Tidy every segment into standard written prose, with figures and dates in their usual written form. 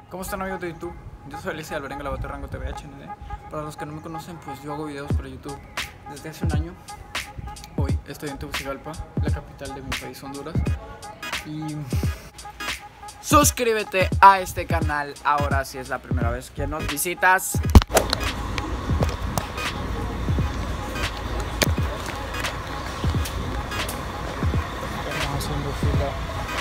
¿Cómo están, amigos de YouTube? Yo soy Alicia Alvarenga, la Rango TV HND. Para los que no me conocen, pues yo hago videos para YouTube desde hace un año. Hoy estoy en Tegucigalpa, la capital de mi país, Honduras. Y suscríbete a este canal ahora si es la primera vez que nos visitas. Estamos haciendo fila.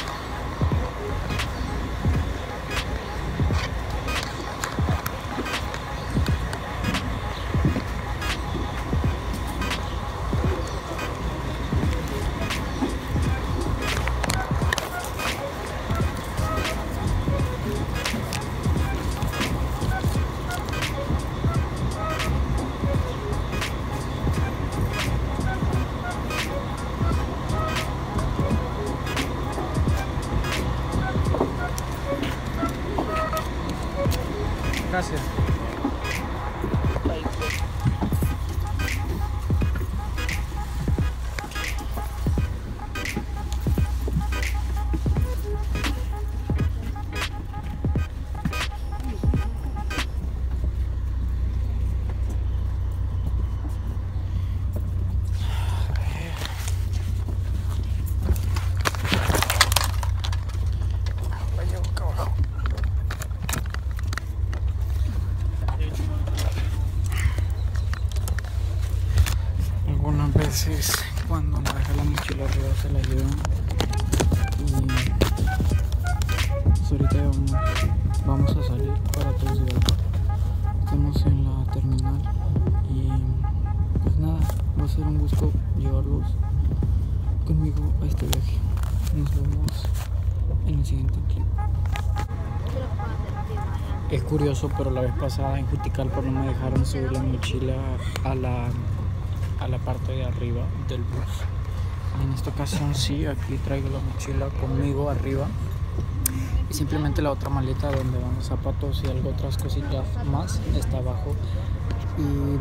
Gracias. Algunas veces cuando me deja la mochila arriba se la llevan y pues ahorita vamos a salir para Tegucigalpa. Estamos en la terminal y pues nada, va a ser un gusto llevarlos conmigo a este viaje. Nos vemos en el siguiente clip. Es curioso, pero la vez pasada en Juticalpa no me dejaron subir la mochila a la parte de arriba del bus. En esta ocasión sí, aquí traigo la mochila conmigo arriba y simplemente la otra maleta donde van los zapatos y algo otras cositas más está abajo. Y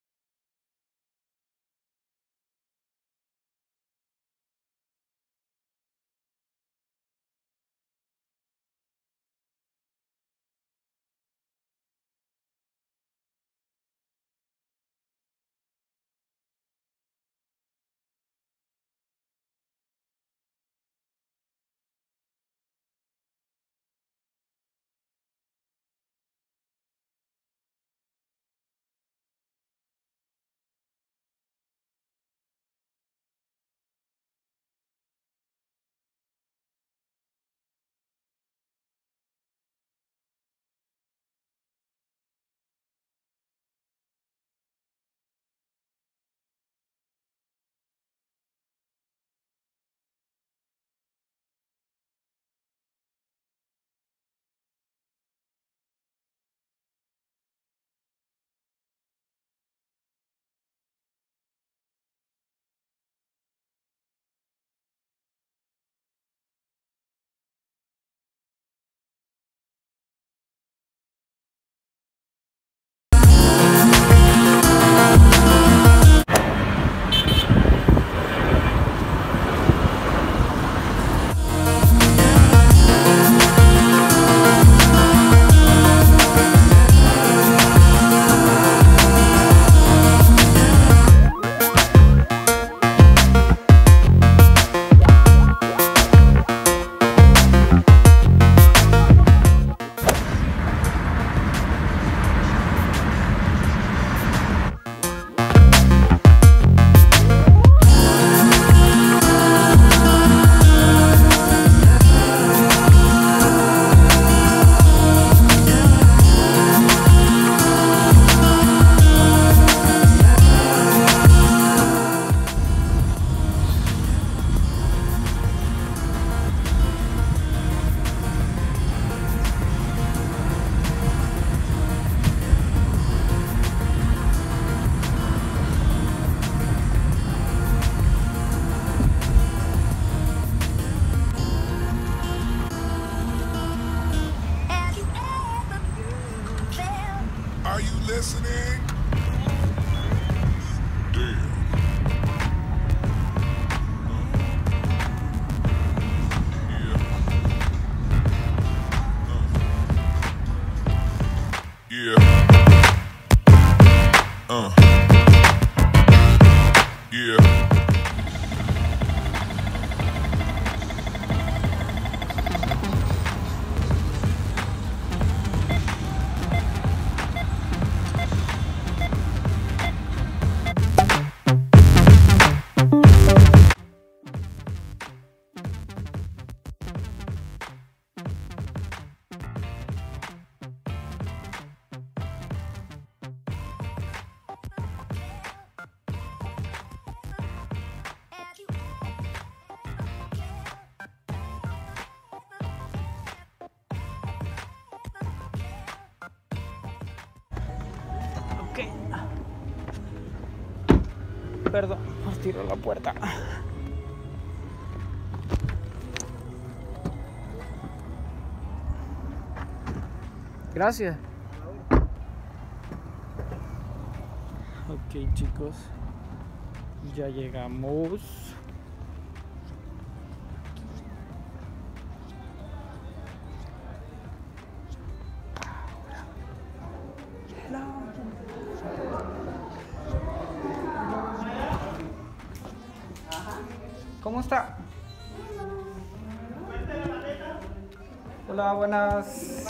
Are you listening? Damn. Yeah. Perdón, os tiro la puerta. Gracias. Ok, chicos, ya llegamos. ¿Cómo está? Hola, buenas.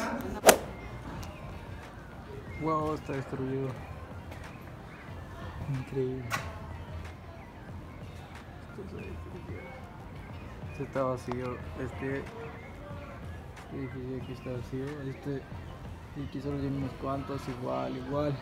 Wow, está destruido. Increíble. Este está vacío. Este edificio aquí está vacío. Y aquí solo tiene unos cuantos, igual.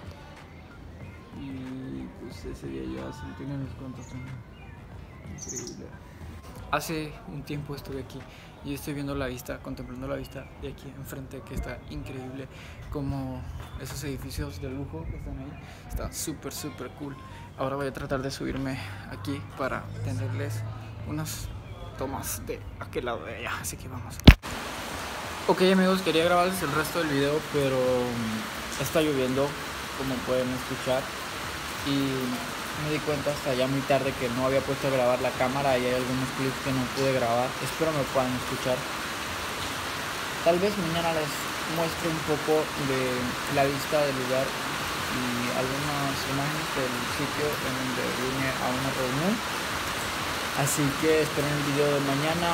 Y pues ese día ya se tiene unos cuantos también. Increíble. Hace un tiempo estuve aquí y estoy viendo la vista, contemplando la vista de aquí enfrente, que está increíble. Como esos edificios de lujo que están ahí, está súper cool. Ahora voy a tratar de subirme aquí para tenerles unas tomas de aquel lado de allá, así que vamos. Ok, amigos, quería grabarles el resto del video, pero está lloviendo, como pueden escuchar, y me di cuenta hasta ya muy tarde que no había puesto a grabar la cámara y hay algunos clips que no pude grabar. Espero me puedan escuchar. Tal vez mañana les muestre un poco de la vista del lugar y algunas imágenes del sitio en donde vine a una reunión. Así que esperen el video de mañana.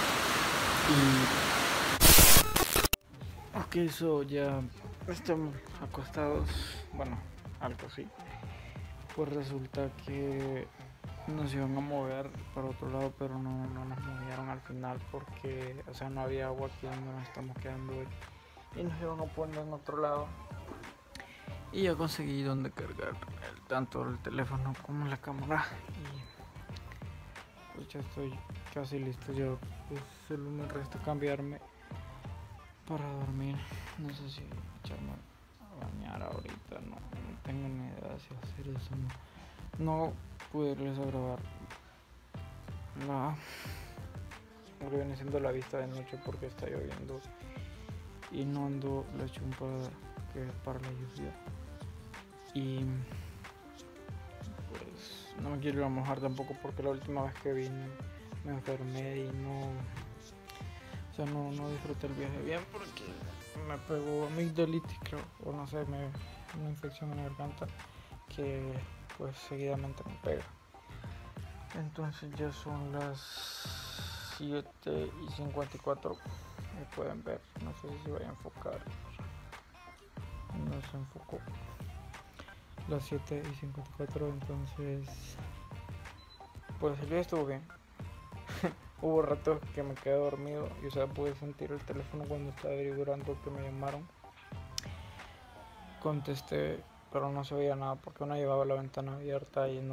Y ok, eso ya estamos acostados. Bueno, algo así. Pues resulta que nos iban a mover para otro lado, pero no nos movieron al final porque, o sea, no había agua aquí donde nos estamos quedando hoy y nos iban a poner en otro lado. Y ya conseguí donde cargar tanto el teléfono como la cámara y pues ya estoy casi listo. Ya pues solo me resta cambiarme para dormir. No sé si echarme bañar ahorita, no tengo ni idea de si hacer eso. No pude irles a grabar lo que viene siendo la vista de noche porque está lloviendo y no ando la chumpa que es para la lluvia, y pues no me quiero ir a mojar tampoco porque la última vez que vine me enfermé y no disfruté el viaje bien porque me pegó amigdalitis, creo, o no sé, una infección en la garganta que pues seguidamente me pega. Entonces ya son las 7:54, me pueden ver, no sé si voy a enfocar, no se enfocó, las 7:54, entonces pues el día estuvo bien. Hubo ratos que me quedé dormido y, o sea, pude sentir el teléfono cuando estaba averiguando que me llamaron. Contesté, pero no se veía nada porque uno llevaba la ventana abierta y no...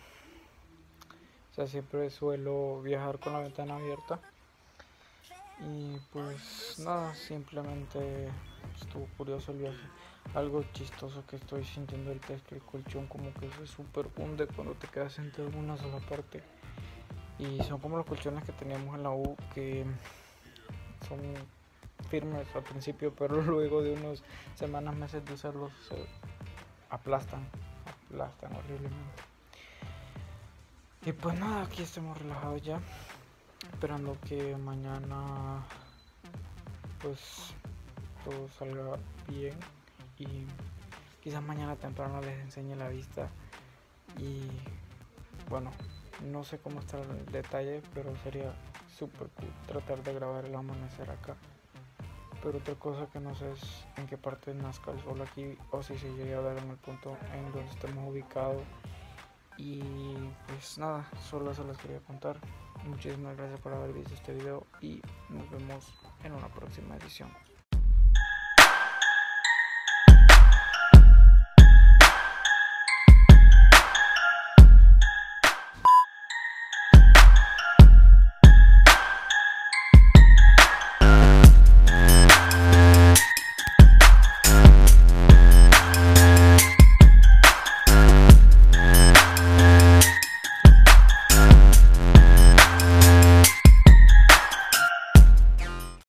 O sea, siempre suelo viajar con la ventana abierta. Y pues nada, simplemente estuvo curioso el viaje. Algo chistoso que estoy sintiendo ahorita es que el colchón como que se super hunde cuando te quedas sentado en una sola parte. Y son como los colchones que teníamos en la U, que son firmes al principio, pero luego de unas semanas, meses de usarlos se aplastan horriblemente. Y pues nada, aquí estamos relajados ya, esperando que mañana pues todo salga bien y quizás mañana temprano les enseñe la vista. Y bueno, no sé cómo está el detalle, pero sería súper cool tratar de grabar el amanecer acá. Pero otra cosa que no sé es en qué parte nazca el sol aquí, o si se llega a ver en el punto en donde estemos ubicados. Y pues nada, solo eso les quería contar. Muchísimas gracias por haber visto este video y nos vemos en una próxima edición.